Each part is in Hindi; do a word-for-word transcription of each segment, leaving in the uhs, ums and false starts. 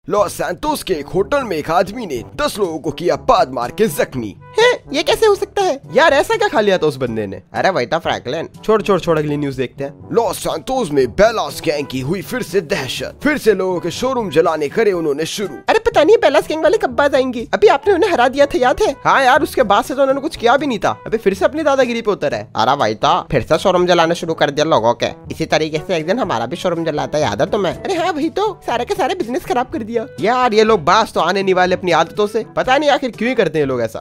लॉस सैंटोस के एक होटल में एक आदमी ने दस लोगों को किया पाद मार के जख्मी। है ये कैसे हो सकता है यार, ऐसा क्या खा लिया था उस बंदे ने? अरे वही था फ्रैंकलिन। छोड़ छोड़ छोड़ अगली न्यूज देखते हैं। लॉस सैंटोस में बेलास गैंग की हुई फिर से दहशत, फिर से लोगों के शोरूम जलाने करे उन्होंने शुरू। अरे पता नहीं बेलास गैंग वाले कब बात आएंगे, अभी आपने उन्हें हरा दिया था याद है? हाँ यार, उसके बाद से तो उन्होंने कुछ किया भी नहीं था, अभी फिर से अपनी दादागिरी पे उतर है। अरे भाई था फिर से शोरूम जलाना शुरू कर दिया लोगों के। इसी तरीके से एक दिन हमारा भी शोरूम जलाता याद है तुम्हें? अरे हाँ भाई, तो सारे के सारे बिजनेस खराब कर दिया यार। ये लोग बास तो आने नहीं वाले अपनी आदतों से, पता नहीं आखिर क्यों ही करते हैं लोग ऐसा।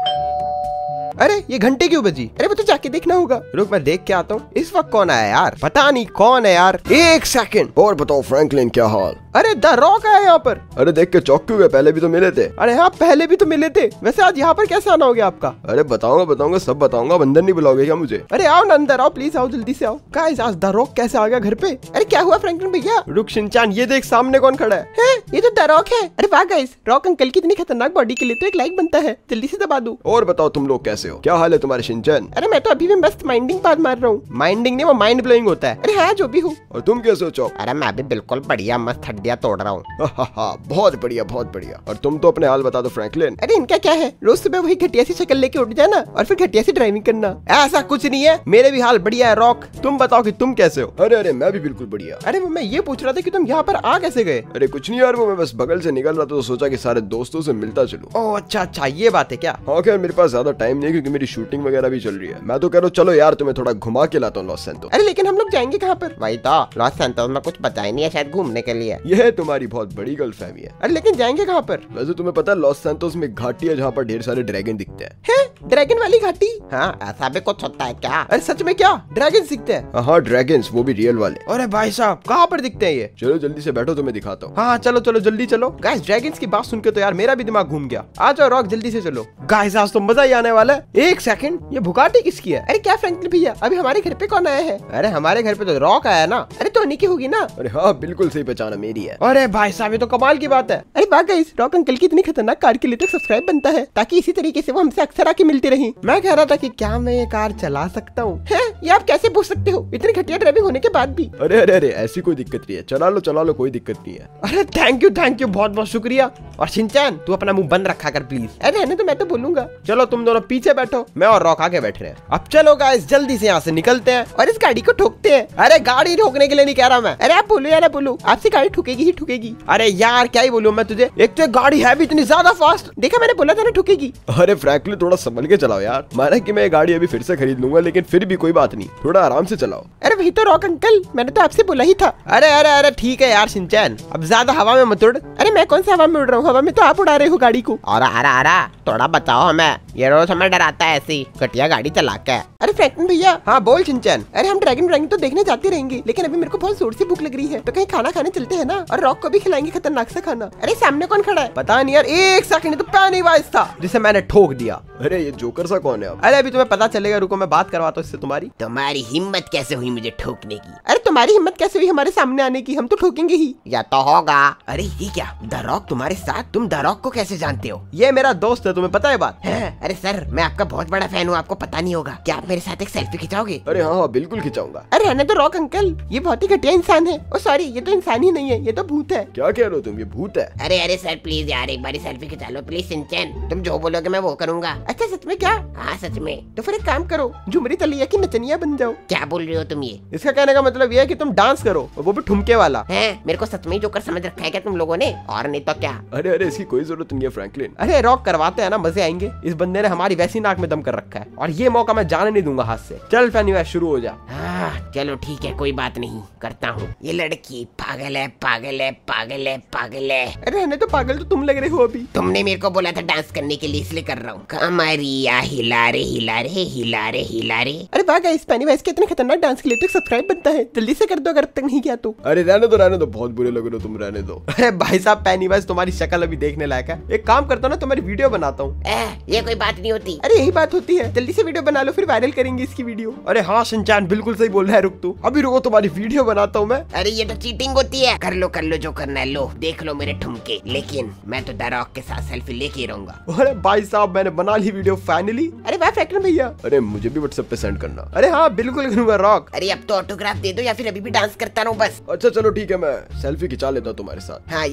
अरे ये घंटे क्यों बजी? अरे वो तो जाके देखना होगा, रुक मैं देख के आता हूँ। इस वक्त कौन आया यार, पता नहीं कौन है यार। एक सेकंड और बताओ फ्रैंकलिन क्या हाल? अरे द रॉक आया यहाँ पर। अरे देख के चौंक क्यों गए, पहले भी तो मिले थे। अरे हाँ पहले भी तो मिले थे, वैसे आज यहाँ पर कैसे आना हो गया आपका? अरे बताऊंगा बताऊंगा सब बताऊंगा, अंदर नहीं बुलाओगे क्या मुझे? अरे आओ ना अंदर आओ, प्लीज आओ जल्दी से आओ। गाइस आज द रॉक कैसे आ गया घर पे? अरे क्या हुआ फ्रैंकलिन भैया? रुक शिनचान, ये देख सामने कौन खड़ा है? है ये तो द रॉक है। अरे वाह गाइस, रॉक अंकल की इतनी खतरनाक बॉडी के लिए तो एक लाइक बनता है, जल्दी से दबा दो। और बताओ तुम लोग कैसे हो, क्या हाल है तुम्हारे शिनचैन? अरे मैं तो अभी भी मस्त माइंडिंग बात मार रहा हूँ। माइंडिंग नहीं, वो माइंड ब्लोइंग होता है। अरे हाँ जो भी हो। और तुम कैसे हो चौक? अरे मैं भी बिल्कुल बढ़िया मस्त हड्डियां तोड़ रहा हूँ। बहुत बढ़िया बहुत बढ़िया। और तुम तो अपने हाल बता दो फ्रैंकलिन। अरे इनका क्या है, रोज सुबह वही घटिया सी शक्ल लेके उठ जाना और फिर घटिया सी ड्राइविंग करना। ऐसा कुछ नहीं है, मेरे भी हाल बढ़िया है। रॉक तुम बताओ कि तुम कैसे हो? अरे अरे मैं भी बिल्कुल बढ़िया। अरे वो मैं ये पूछ रहा था कि तुम यहाँ पर आ कैसे गए? अरे कुछ नहीं यार, वो मैं बस बगल से निकल रहा था तो सोचा कि सारे दोस्तों से मिलता चलूं। ओह अच्छा अच्छा, ये बात है क्या? हाँ खैर मेरे पास ज्यादा टाइम नहीं क्योंकि मेरी शूटिंग वगैरह भी चल रही है। मैं तो कह रहा हूँ चलो यार तुम्हें थोड़ा घुमा के लाता हूँ लॉस सैंटोस। अरे लेकिन हम लोग जाएंगे कहाँ पर? वही तो लॉस सैंटोस में कुछ बचा ही नहीं है शायद घूमने के लिए। यह तुम्हारी बहुत बड़ी गलतफहमी है। अरे लेकिन जाएंगे कहाँ पर? वैसे तुम्हें पता है लॉस सैंटोस में घाटी है जहाँ पर ढेर सारे ड्रैगन दिखते हैं। है ड्रैगन वाली घाटी? हाँ ऐसा भी कुछ होता है क्या? अरे सच में क्या ड्रैगन दिखते हैं? हाँ ड्रैगन्स, वो भी रियल वाले। अरे भाई साहब कहाँ पर दिखते हैं ये? चलो जल्दी से बैठो तुम्हें दिखाता हूँ। हाँ चलो चलो जल्दी चलो। गाइस ड्रैगन्स की बात सुन के तो यार मेरा भी दिमाग घूम गया। आ जाओ रॉक जल्दी से चलो। गाइस आज तो मजा ही आने वाला है। एक सेकंड, ये बुगाटी किसकी है? अरे क्या फ्रैंकलिन भैया अभी हमारे घर पे कौन आया है? अरे हमारे घर पे तो रॉक आया ना। अरे तो उन्हीं की होगी ना? अरे हाँ बिल्कुल सही पहचाना, मेरी है। अरे भाई साहब ये तो कमाल की बात है। अरे वाह गाइस, रॉक अंकल की इतनी खतरनाक कार के लिए तो सब्सक्राइब बनता है ताकि इसी तरीके से वो हमसे अक्सर आके मिलती रही। मैं कह रहा था कि क्या मैं ये कार चला सकता हूँ? है ये आप कैसे पूछ सकते हो इतनी घटिया ड्राइविंग होने के बाद भी? अरे अरे अरे ऐसी कोई दिक्कत नहीं है, चला लो चला लो, कोई दिक्कत नहीं है। अरे थैंक यू थैंक यू, बहुत बहुत शुक्रिया। और शिनचैन तू अपना मुंह बंद रखा कर प्लीज। अरे रहने तो मैं तो बोलूंगा। चलो तुम दोनों पीछे बैठो, मैं और रॉक आगे बैठ रहे हैं। अब चलो गाइस जल्दी से यहाँ से निकलते हैं और इस गाड़ी को ठोकते हैं। अरे गाड़ी ठोकने के लिए नहीं कह रहा मैं। अरे आप बोलो या ना बोलो, आपसे गाड़ी ठुकेगी ही ठुकेगी। अरे यार क्या ही बोलूं मैं तुझे, एक तो गाड़ी है भी इतनी ज्यादा फास्ट, देखा मैंने बोला था ना ठुकेगी। अरे फ्रैंकलिन थोड़ा संभल के चलाओ यार, माना कि मैं ये गाड़ी अभी फिर से खरीद लूंगा लेकिन फिर भी कोई बात नहीं, थोड़ा आराम से चलाओ। अरे वही तो रॉक अंकल, मैंने तो आपसे बोला ही था। अरे अरे अरे ठीक है यार शिनचैन, अब ज्यादा हवा में मत उड़। अरे मैं कौन सा हवा में उड़ रहा हूँ, हवा में तो आप उड़ा रहे हो गाड़ी को। अरे अरे अरे थोड़ा बताओ हमें, ये रोज हमें डराता है ऐसी घटिया गाड़ी चला के। अरे फ्रैंकलिन भैया। हाँ बोल शिनचैन। अरे हम ड्रैगन ड्रैगन तो देखने जाते रहेंगे लेकिन अभी मेरे को बहुत जोर से भूख लग रही है, तो कहीं खाना खाने चलते हैं ना, और रॉक को भी खिलाएंगे खतरनाक सा खाना। अरे सामने कौन खड़ा है? पता नहीं यार, एक सेकंड तो पैनी वाइस था जिसे मैंने ठोक दिया। अरे ये जोकर सा कौन है अब? अरे अभी तुम्हें पता चलेगा, रुको मैं बात करवाता हूँ इससे। तुम्हारी तुम्हारी हिम्मत कैसे हुई मुझे ठोकने की? अरे तुम्हारी हिम्मत कैसे हुई हमारे सामने आने की, हम तो ठोकेंगे ही। या तो होगा। अरे ये क्या, द रॉक तुम्हारे साथ? तुम द रॉक को कैसे जानते हो? ये मेरा दोस्त है, तुम्हें पता है बात? है? अरे सर मैं आपका बहुत बड़ा फैन हूँ, आपको पता नहीं होगा। क्या आप मेरे साथ एक सेल्फी खिंचाओगे? अरे हाँ हाँ बिल्कुल खिंचाऊंगा। अरे रहने तो रॉक अंकल, ये बहुत ही घटिया इंसान है। ओ सॉरी, ये तो इंसान ही नहीं है, ये तो भूत है। क्या कह रहे हो तुम, ये भूत है? अरे अरे सर प्लीज यार एक बारी सेल्फी खिंचा लो प्लीज। शिनचैन तुम जो बोलोगे मैं वो करूंगा। अच्छा सच में क्या? हाँ सच में। तो फिर एक काम करो, झुमरी तलिया की नचनिया बन जाओ। क्या बोल रहे हो तुम ये? इसका कहने का मतलब ये है कि तुम डांस करो, वो भी ठुमके वाला। है मेरे को सच में जोकर समझ रखा है क्या तुम लोगों ने? और नहीं तो क्या। अरे अरे इसकी कोई जरूरत नहीं है फ्रैंकलिन। अरे रॉक करवाते हैं ना, मजे आएंगे। इस बंदे ने हमारी वैसी नाक में दम कर रखा है और ये मौका मैं जाने नहीं दूंगा हाथ से। चल फैनी शुरू हो जा। हाँ चलो ठीक है कोई बात नहीं, करता हूँ। ये लड़की पागल है पागल है पागल है पागल है। अरे रहने तो पागल तो तुम लग रहे हो अभी। तुमने मेरे को बोला था डांस करने के लिए इसलिए कर रहा हूँ। कमरिया हिला रे हिला रे हिला रे हिला रे। अरे वाह गाइस, पैनी वाइस के इतने खतरनाक डांस के लिए तो सब्सक्राइब बनता है, जल्दी से कर दो अगर अब तक नहीं किया तो। अरे रहने दो रहने दो, बहुत बुरे लग रहे हो तुम, रहने दो। अरे भाई साहब पैनी वाइस तुम्हारी शक्ल अभी देखने लायक है, एक काम करता हूँ ना तुम्हारी वीडियो बनाता हूँ। ये कोई बात नहीं होती। अरे यही बात होती है, जल्दी से वीडियो बना लो फिर वायरल करेंगे इसकी वीडियो। अरे हाँ शिनचैन बिल्कुल सही बोल रहा है, रुक तू अभी रुको तुम्हारी वीडियो बनाता हूँ मैं। अरे ये तो चीटिंग होती है। कर लो कर लो जो करना है, लो देख लो मेरे ठुमके, लेकिन मैं तो द रॉक के साथ सेल्फी लेके रहूंगा। अरे भाई साहब मैंने बना ली वीडियो फाइनली। अरे वाह फ्रैंकलिन भैया। अरे मुझे भी व्हाट्सएप पे सेंड करना। अरे हाँ बिल्कुल करूंगा रॉक। अरे अब तो ऑटोग्राफ दे दो या फिर अभी भी डांस करता रहूं बस। अच्छा चलो ठीक है, मैं सेल्फी खिंचा लेता हूँ तुम्हारे साथ। हाँ ये हुई ना बात।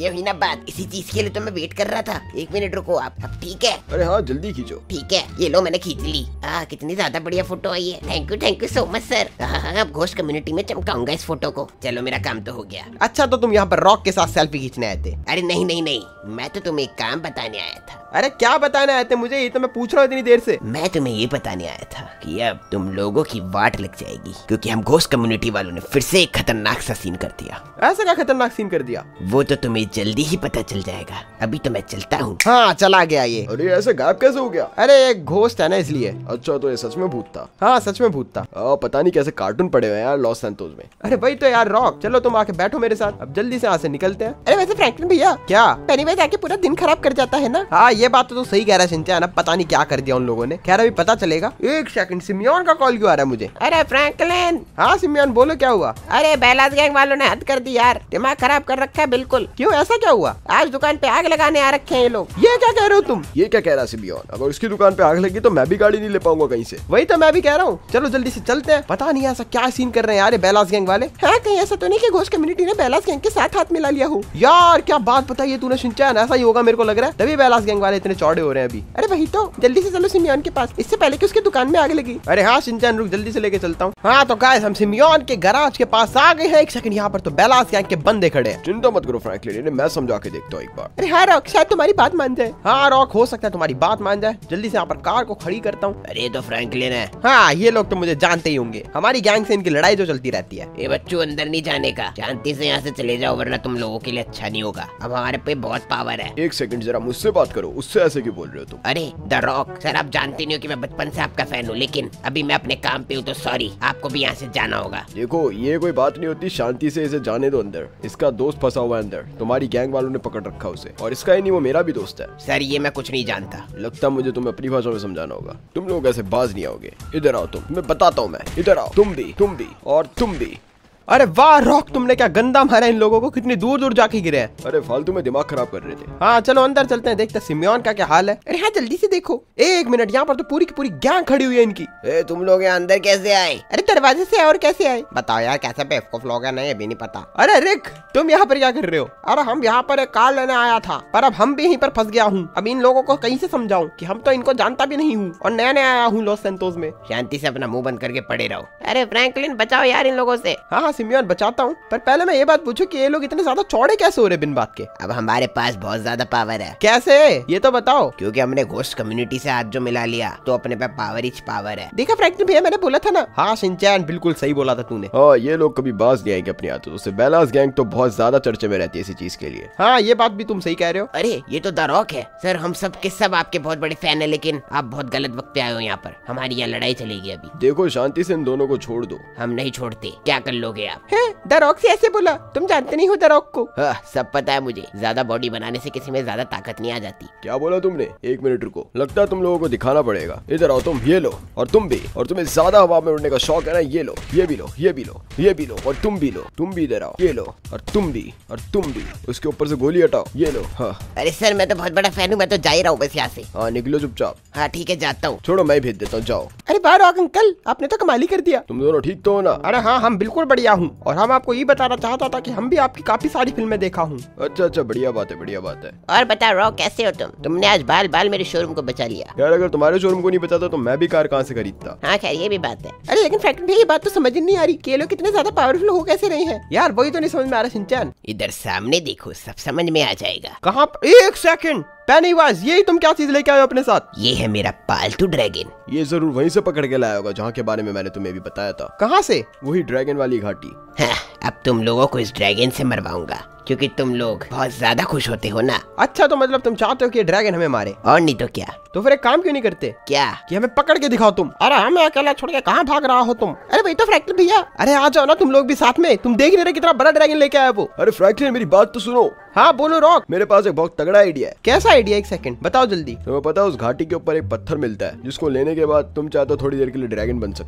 बात, इसी चीज के लिए तो मैं वेट कर रहा था। एक मिनट रुको आप। अब ठीक है? अरे हाँ जल्दी खींचो। ठीक है, ये लो मैंने खींच ली। आ, कितनी ज्यादा बढ़िया फोटो आई है। Thank you thank you so much sir. अब घोस्ट कम्युनिटी में चमकाऊंगा इस फोटो को। चलो मेरा काम तो हो गया। अच्छा तो तुम यहाँ पर रॉक के साथ सेल्फी खींचने आए थे? अरे नहीं नहीं नहीं, मैं तो तुम्हें एक काम बताने आया था। अरे क्या बताने आए थे मुझे? ये तो मैं पूछ रहा हूँ इतनी देर से। मैं तुम्हें ये बताने आया था कि अब तुम लोगों की वाट लग जाएगी, क्योंकि हम घोस्ट कम्युनिटी वालों ने फिर से एक खतरनाक सा सीन कर दिया। ऐसा क्या खतरनाक सीन कर दिया? वो तो तुम्हें जल्दी ही पता चल जाएगा। अभी तो मैं चलता हूँ। हाँ चला गया ये। अरे ऐसे गायब कैसे हो गया? अरे एक घोस्ट है ना इसलिए। अच्छा तो ये सच में भूत था? हाँ सच में भूत था। आ, पता नहीं कैसे कार्टून पड़े हुए हैं यार लॉस सैंटोस में। अरे भाई तो यार रॉक, चलो तुम आके बैठो मेरे साथ, अब जल्दी से यहाँ से निकलते हैं। अरे वैसे फ्रैंकलिन भैया, क्या पेनीवाइज आके पूरा दिन खराब कर जाता है ना? हाँ ये बात तो तू सही कह रहा है शिनचैन, अब पता नहीं क्या कर दिया उन लोगों ने। खैर अभी पता चलेगा। एक सेकंड, सिमियोन का कॉल क्यों आ रहा है मुझे? अरे फ्रैंकलिन। हाँ सिमियोन बोलो क्या हुआ? अरे बेलास गैंग वालों ने हद कर दी यार, दिमाग खराब कर रखा है बिल्कुल। क्यों, ऐसा क्या हुआ? आज दुकान पे आग लगाने आ रखे हैं ये लोग। ये क्या कह रहे हो तुम? ये क्या कह रहा है सिमियोन? अगर उसकी दुकान पे आग लगी तो मैं भी गाड़ी नहीं ले पाऊंगा कहीं से। वही तो मैं भी कह रहा हूँ, चलो जल्दी से चलते हैं। पता नहीं ऐसा क्या सीन कर रहे हैं यार बेलास गैंग वाले। हाँ कहीं ऐसा तो नहीं कि घोस्ट कम्युनिटी ने बेलास गैंग के साथ हाथ मिला लिया हो। यार क्या बात बताई है तूने शिनचैन, ऐसा ही होगा मेरे को लग रहा है, तभी बेलास गैंग वाले इतने चौड़े हो रहे हैं अभी। अरे वही तो, जल्दी से चलो सिमियोन के पास, इससे पहले कि उसकी दुकान में आग लगी। अरे हाँ शिनचैन रुक, जल्दी से लेके चलता हूँ। हाँ तो गाइस हम सिमियोन के गैराज के पास आ गए हैं। एक सेकंड, यहाँ पर तो बेलास गैंग के बंदे खड़े हैं। चिंता मत करो फ्रैंकलिन, मैं समझा के देखता हूँ एक बार। अरे हाँ रॉक, शायद तुम्हारी बात मान जाए। हाँ रॉक, हो सकता है तुम्हारी बात मान जाए। जल्दी से यहाँ पर कार को खड़ी करता हूँ। अरे ये तो फ्रैंकलिन है। हाँ ये लोग तो मुझे जानते ही होंगे, हमारी गैंग से इनकी लड़ाई जो चलती रहती है। ये बच्चों अंदर नहीं जाने का, शांति से यहाँ से चले जाओ वरना तुम लोगों के लिए अच्छा नहीं होगा। अब हमारे पे बहुत पावर है। एक सेकंड जरा मुझसे बात करो, उससे ऐसे क्यों बोल रहे हो तुम? अरे द रॉक सर, आप जानते नहीं हो कि मैं बचपन से आपका फैन हूँ, लेकिन अभी मैं अपने काम पे हूँ तो सॉरी, आपको भी यहाँ से जाना होगा। देखो ये कोई बात नहीं होती, शांति से इसे जाने दो अंदर। इसका दोस्त फंसा हुआ है अंदर, तुम्हारी गैंग वालों ने पकड़ रखा उसे, और इसका ही नहीं वो मेरा भी दोस्त है। सर ये मैं कुछ नहीं जानता। लगता मुझे तुम्हें अपनी भाषा में समझाना होगा, तुम लोग ऐसे बाज नहीं आओगे। इधर आओ तुम, मैं बताता हूँ मैं। इधर आओ, तुम भी, तुम भी और तुम भी। अरे वाह रॉक, तुमने क्या गंदा मारा इन लोगों को, कितनी दूर दूर जाके गिरे हैं। अरे फालतू में दिमाग खराब कर रहे थे। हाँ चलो अंदर चलते हैं, देखते हैं सिमियोन का क्या हाल है। अरे हाँ जल्दी से देखो। एक मिनट, यहाँ पर तो पूरी की पूरी गैंग खड़ी हुई है इनकी। ए, तुम लोग यहाँ अंदर कैसे आए? अरे दरवाजे से और कैसे आए? बताओ यार, कैसे बेवकूफ लोग हैं, नहीं अभी नहीं पता। अरे रिक, तुम यहाँ पर क्या कर रहे हो? अरे हम यहाँ पर एक कार लेने आया था, पर अब हम भी यहीं पर फंस गया हूँ। अब इन लोगों को कहीं से समझाऊं कि हम तो इनको जानता भी नहीं हूँ और नया नया आया हूँ लॉस सैंटोस में। शांति से अपना मुंह बंद करके पड़े रहो। अरे फ्रैंकलिन बचाओ यार इन लोगों से। हाँ हाँ सिमियोन बचाता हूँ, पर पहले मैं ये बात पूछूं कि ये लोग इतने ज्यादा चौड़े कैसे हो रहे बिन बात के? अब हमारे पास बहुत ज्यादा पावर है। कैसे, ये तो बताओ। क्योंकि हमने घोस्ट कम्युनिटी से हाथ जो मिला लिया, तो अपने पे पावर ही पावर है। देखा फ्रैंकलिन भैया, मैंने बोला था ना। हाँ शिनचैन बिल्कुल सही बोला था तूने। हाँ ये लोग कभी बाज नहीं आएंगे अपनी आदतों से। बेलास गैंग तो बहुत ज्यादा चर्चे में रहती है इसी चीज के लिए। हाँ ये बात भी तुम सही कह रहे हो। अरे ये तो द रॉक है सर, हम सब के सब आपके बहुत बड़े फैन है, लेकिन आप बहुत गलत वक्त पे आए हो यहाँ पर। हमारी यहाँ लड़ाई चलेगी अभी। देखो शांति से इन दोनों को छोड़ दो। हम नहीं छोड़ते, क्या कर लोगे आप? द रॉक से ऐसे बोला? तुम जानते नहीं हो द रॉक को? हाँ, सब पता है मुझे। ज्यादा बॉडी बनाने से किसी में ज्यादा ताकत नहीं आ जाती। क्या बोला तुमने? एक मिनट रुको, लगता है तुम लोगों को दिखाना पड़ेगा। इधर आओ तुम, ये लो, और तुम भी। और तुम्हें ज्यादा हवा में उड़ने का शौक है ना, ये लो, ये भी लो, ये भी लो, ये भी लो, और तुम भी लो, तुम भी इधर आओ, ये लो, और तुम भी, और तुम भी। उसके ऊपर से गोली हटाओ, ये लो। हाँ अरे सर मैं तो बहुत बड़ा फैन हूँ, मैं तो जा ही रहा हूँ बस यहाँ से। हाँ निकलो चुपचाप। हाँ ठीक है जाता हूँ। छोड़ो मैं भेज देता हूँ, जाओ। अरे वाह रॉक अंकल, आपने तो कमाल ही कर दिया। तुम दोनों ठीक तो हो ना? अरे हाँ हम बिल्कुल बढ़िया हूँ, और हम आपको ये बताना चाहता था कि हम भी आपकी काफी सारी फिल्में देखा हूँ। अच्छा अच्छा, बढ़िया बात है, बढ़िया बात है। और बता रॉक कैसे हो तुम? तुमने आज बाल बाल मेरे शोरूम को बचा लिया। यार अगर तुम्हारे शोरूम को नहीं बचाता तो मैं भी कार कहाँ से खरीदता? हाँ खैर ये भी बात है। अरे लेकिन फ्रैंकलिन भैया ये बात तो समझ नहीं आ रही कि ये लोग कितने ज्यादा पावरफुल हो कैसे रहे हैं। यार वही तो नहीं समझ में आ रहा शिनचैन। इधर सामने देखो, सब समझ में आ जाएगा। कहाँ पर? एक सेकंड, पेनीवाइज यही तुम क्या चीज लेके आए हो अपने साथ? ये है मेरा पालतू ड्रैगन। ये जरूर वहीं से पकड़ के लाया होगा जहाँ के बारे में मैंने तुम्हें भी बताया था। कहाँ से? वही ड्रैगन वाली घाटी। हाँ, अब तुम लोगों को इस ड्रैगन से मरवाऊंगा, क्योंकि तुम लोग बहुत ज्यादा खुश होते हो ना। अच्छा तो मतलब तुम चाहते हो कि ये ड्रैगन हमें मारे? और नहीं तो क्या। तो फिर एक काम क्यों नहीं करते? क्या? कि हमें पकड़ के दिखाओ तुम। अरे हमें अकेला छोड़ के कहाँ भाग रहा हो तुम? अरे भाई तो फ्रैंकलिन भैया, अरे आ जाओ ना तुम लोग भी साथ में। तुम देख नहीं रहे कितना बड़ा ड्रैगन लेके आया वो? अरे फ्रैंकलिन मेरी बात तो सुनो। हाँ बोलो रॉक। मेरे पास एक बहुत तगड़ा आइडिया है। कैसा आइडिया? एक सेकंड बताओ जल्दी। तुम्हें पता है उस घाटी के ऊपर एक पत्थर मिलता है जिसको लेने के बाद तुम चाहते हो थोड़ी देर के लिए ड्रैगन बन सकते हो। अरे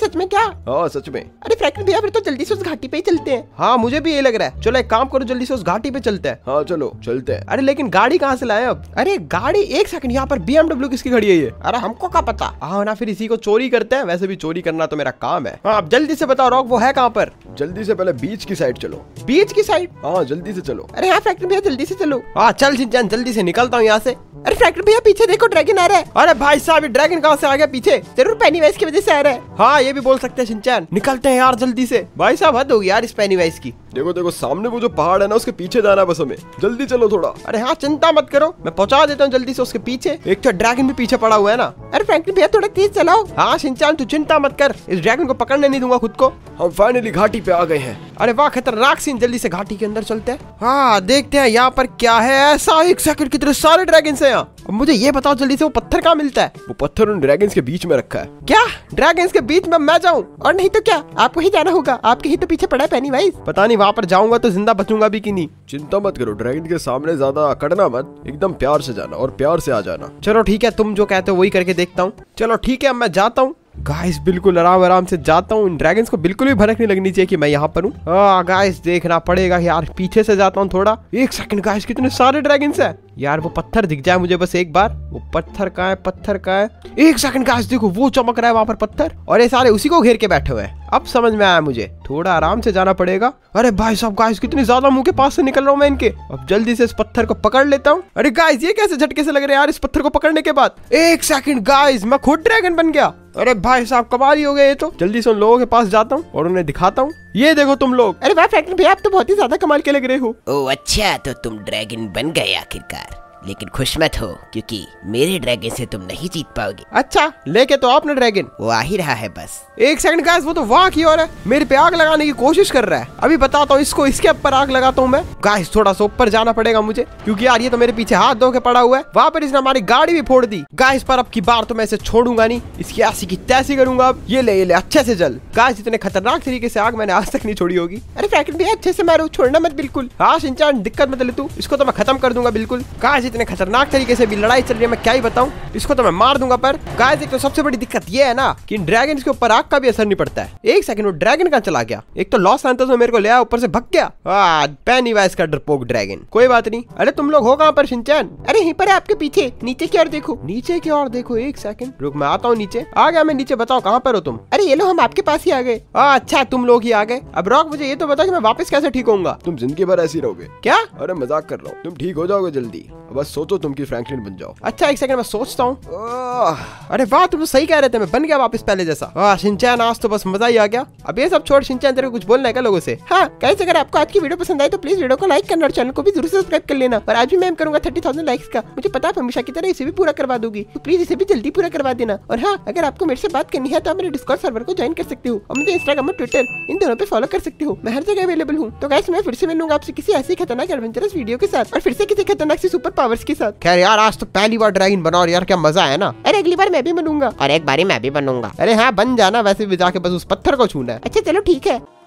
सच में क्या? हाँ सच में। अरे फ्रैंकलिन भैया फिर तो जल्दी से उस घाटी पे ही चलते हैं। हाँ मुझे भी ये लग रहा है। चलो एक काम करो, जल्दी से उस घाटी पे चलते हैं। हाँ चलो चलते हैं। अरे लेकिन गाड़ी कहाँ से लाए अब? अरे गाड़ी एक सेकंड, यहाँ पर बी एम डब्ल्यू किसकी खड़ी है ये? अरे हमको क्या पता। हाँ ना, फिर इसी को चोरी करते हैं। वैसे भी चोरी करना तो मेरा काम है। हाँ अब जल्दी से बताओ रॉक, वो है कहाँ पर? जल्दी से पहले बीच की साइड चलो। बीच की साइड? हाँ जल्दी से चलो। अरे हाँ फ्रैंकलिन भैया जल्दी से चलो। हाँ चल शिनचैन, जल्दी से निकलता हूँ यहाँ से। अरे फ्रैंकलिन भैया पीछे देखो, ड्रैगन आ रहा है। अरे भाई साहब, ड्रैगन कहाँ से आ गया पीछे? जरूर पेनीवाइज की वजह से आ रहा है। हाँ ये भी बोल सकते हैं शिनचैन। निकलते हैं यार जल्दी से। भाई साहब हद होगी यार इस पेनीवाइज की। देखो देखो सामने वो जो पहाड़ है ना, उसके पीछे जाना है बस हमें। जल्दी चलो थोड़ा। अरे हाँ चिंता मत करो, मैं पहुंचा देता हूँ जल्दी से उसके पीछे। एक तो ड्रैगन भी पीछे पड़ा हुआ है ना। अरे फ्रैंकलिन भैया थोड़ा तेज चलाओ। हाँ शिनचैन तू चिंता मत कर, इस ड्रैगन को पकड़ने नहीं दूंगा खुद को। हम फाइनली घाटी पे आ गए हैं। अरे वाह खतरनाक सीन, जल्दी से घाटी के अंदर चलते हैं। हाँ देखते हैं यहाँ पर क्या है ऐसा। एक सेकंड, कितने सारे ड्रैगन है यहाँ। अब मुझे ये बताओ जल्दी से, वो पत्थर कहाँ मिलता है? वो पत्थर उन ड्रैगन्स के बीच में रखा है। क्या ड्रैगन्स के बीच में मैं जाऊँ? और नहीं तो क्या, आपको ही जाना होगा, आपके ही तो पीछे पड़ा है पेनीवाइज। पता नहीं वहाँ पर जाऊंगा तो जिंदा बचूंगा भी कि नहीं। चिंता मत करो, ड्रैगन के सामने ज्यादा अकड़ना मत, एकदम प्यार से जाना और प्यार से आ जाना। चलो ठीक है, तुम जो कहते हो वही करके देखता हूँ। चलो ठीक है, अब मैं जाता हूँ। गाइस बिल्कुल आराम आराम से जाता हूँ। इन ड्रैगन्स को बिल्कुल भी भनक नहीं लगनी चाहिए कि मैं यहाँ पर हूँ। हाँ गाइस देखना पड़ेगा यार, पीछे से जाता हूँ थोड़ा। एक सेकंड गाइस, कितने सारे ड्रैगन्स हैं यार। वो पत्थर दिख जाए मुझे बस एक बार। वो पत्थर कहाँ है? पत्थर कहाँ है? एक सेकंड गाइस देखो, वो चमक रहा है वहां पर पत्थर, और ये सारे उसी को घेर के बैठे हुए हैं। अब समझ में आया मुझे, थोड़ा आराम से जाना पड़ेगा। अरे भाई साहब गाइस, कितनी ज्यादा मुंह के पास से निकल रहा हूँ मैं इनके। अब जल्दी से इस पत्थर को पकड़ लेता हूँ। अरे गाइस ये कैसे झटके से लग रहे हैं यार इस पत्थर को पकड़ने के बाद। एक सेकंड गाइस, मैं खुद ड्रैगन बन गया। अरे भाई साहब कमाल ही हो गया ये तो। जल्दी से उन लोगों के पास जाता हूँ और उन्हें दिखाता हूँ। ये देखो तुम लोग। अरे वाह फ्रैंकलिन भैया, आप तो बहुत ही ज्यादा कमाल के लग रहे हो। ओ अच्छा, तो तुम ड्रैगन बन गए आखिरकार। लेकिन खुश मत हो, क्योंकि मेरे ड्रैगन से तुम नहीं जीत पाओगे। अच्छा लेके तो आपने ड्रैगन, वो आ ही रहा है बस। एक सेकंड गाइस, वो तो वहाँ की ओर है, मेरे पे आग लगाने की कोशिश कर रहा है। अभी बताता हूँ इसको, इसके ऊपर आग लगाता हूँ मैं। गाइस थोड़ा सा ऊपर जाना पड़ेगा मुझे, क्योंकि यार ये तो मेरे पीछे हाथ धो के पड़ा हुआ है। वहाँ पर इसने हमारी गाड़ी भी फोड़ दी। गाइस पर अब की बार तो मैं इसे छोड़ूंगा नहीं, इसकी ऐसी की तैसी करूंगा। अब ये ले ये ले अच्छे से जल। गाइस इतने खतरनाक तरीके से आग मैंने आज तक नहीं छोड़ी होगी। अरे फ्रैंकलिन भैया अच्छे से मारो, छोड़ना मत बिल्कुल। हाँ शिनचैन दिक्कत मत ले तू, इसको तो मैं खत्म कर दूंगा बिल्कुल। गाइस इतने खतरनाक तरीके से भी लड़ाई चल रही है, मैं क्या ही बताऊं। इसको तो मैं मार दूंगा। पर गाइस एक तो सबसे बड़ी दिक्कत ये है ना कि इन ड्रैगन्स के ऊपर आग का भी असर नहीं पड़ता है। एक सेकंड, वो ड्रैगन कहाँ चला गया? एक तो लॉस एंजल्स में मेरे को ले आया, ऊपर से भग गया। आ, पेनीवाइज का डरपोक ड्रैगन। कोई बात नहीं। अरे तुम लोग हो कहाँ पर शिनचैन? अरे यहीं पर है आपके पीछे, नीचे की ओर देखो। नीचे की ओर देखो, एक सेकंड रुक, मैं आता हूँ नीचे। आ गया मैं नीचे, बताओ कहाँ पर हो तुम? अरे ये लो हम आपके पास ही आ गए। अच्छा तुम लोग ही आ गए। अब रॉक मुझे ये तो बताओ कि मैं वापस कैसे ठीक होऊंगा? तुम जिंदगी भर ऐसी रहोगे। क्या? अरे मजाक कर रहा हूँ, तुम ठीक हो जाओगे जल्दी। बस सोचो तुम की फ्रैंकलिन बन जाओ। अच्छा एक सेकंड मैं सोचता हूँ। अरे वाह तुम तो सही कह रहे थे, मैं बन गया वापस पहले जैसा। वाह शिनचैन आज तो बस मजा ही आ गया। अब ये सब छोड़ शिनचैन, तेरे को कुछ बोलना है क्या लोगों से? हाँ गाइस, अगर आपको आज की वीडियो पसंद आई तो प्लीज वीडियो को लाइक करना और चैनल को भी जरूर सब्सक्राइब कर लेना। और आज भी मैं एम करूंगा थर्टी थाउजेंड लाइक्स का। मुझे पता है हमेशा की तरह इसे भी पूरा करवा दूंगी, तो प्लीज इसे भी जल्दी पूरा करवा देना। और हाँ अगर आपको मेरे से बात करनी है तो आप मेरे डिस्कॉर्ड सर्वर को ज्वाइन कर सकते हो, और मुझे इंस्टाग्राम और ट्विटर इन दोनों पे फॉलो कर सकते हो। मैं हर जगह अवेलेबल हूँ। तो गाइस मैं फिर से मिलूंगा आपसे किसी ऐसी खतरनाक एडवेंचरस वीडियो के साथ, और फिर से किसी खतरनाक सी सुपर पावर्स के साथ। खैर यार आज तो पहली बार ड्रैगन बना, और यार क्या मजा है ना। अरे अगली बार मैं भी बनूंगा, और एक बारी मैं भी बनूंगा। अरे हाँ बन जाना, वैसे भी जाके बस उस पत्थर को छूना है। अच्छा चलो ठीक है।